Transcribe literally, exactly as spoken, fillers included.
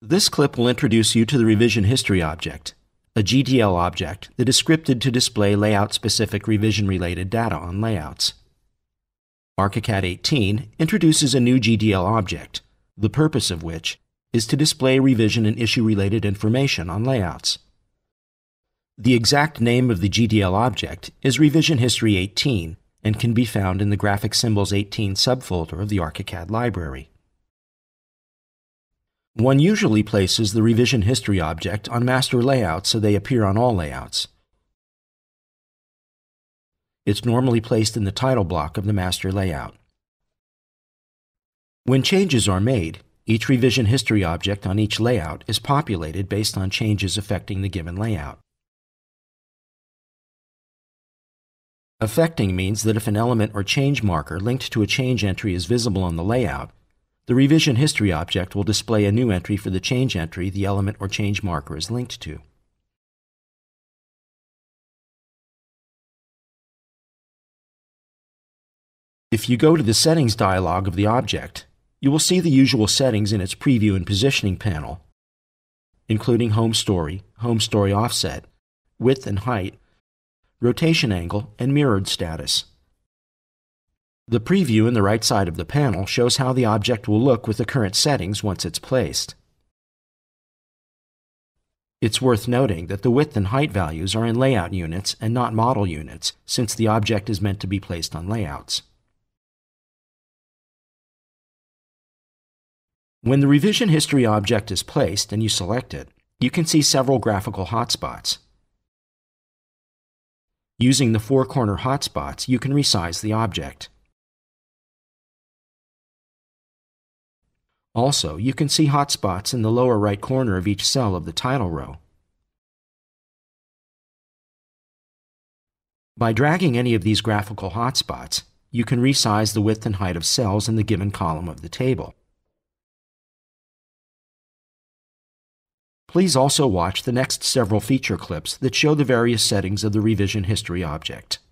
This clip will introduce you to the Revision History object, a G D L object that is scripted to display layout-specific revision-related data on layouts. ArchiCAD eighteen introduces a new G D L object, the purpose of which is to display revision and issue-related information on layouts. The exact name of the G D L object is Revision History eighteen and can be found in the Graphic Symbols eighteen subfolder of the ArchiCAD library. One usually places the Revision History object on master layouts so they appear on all layouts. It's normally placed in the title block of the master layout. When changes are made, each Revision History object on each layout is populated based on changes affecting the given layout. Affecting means that if an element or change marker linked to a change entry is visible on the layout, the Revision History object will display a new entry for the change entry the element or change marker is linked to. If you go to the Settings dialog of the object, you will see the usual settings in its Preview and Positioning panel, including Home Story, Home Story Offset, Width and Height, Rotation Angle, and Mirrored Status. The preview in the right side of the panel shows how the object will look with the current settings once it's placed. It's worth noting that the width and height values are in layout units and not model units, since the object is meant to be placed on layouts. When the Revision History object is placed and you select it, you can see several graphical hotspots. Using the four-corner hotspots, you can resize the object. Also, you can see hotspots in the lower right corner of each cell of the title row. By dragging any of these graphical hotspots, you can resize the width and height of cells in the given column of the table. Please also watch the next several feature clips that show the various settings of the Revision History object.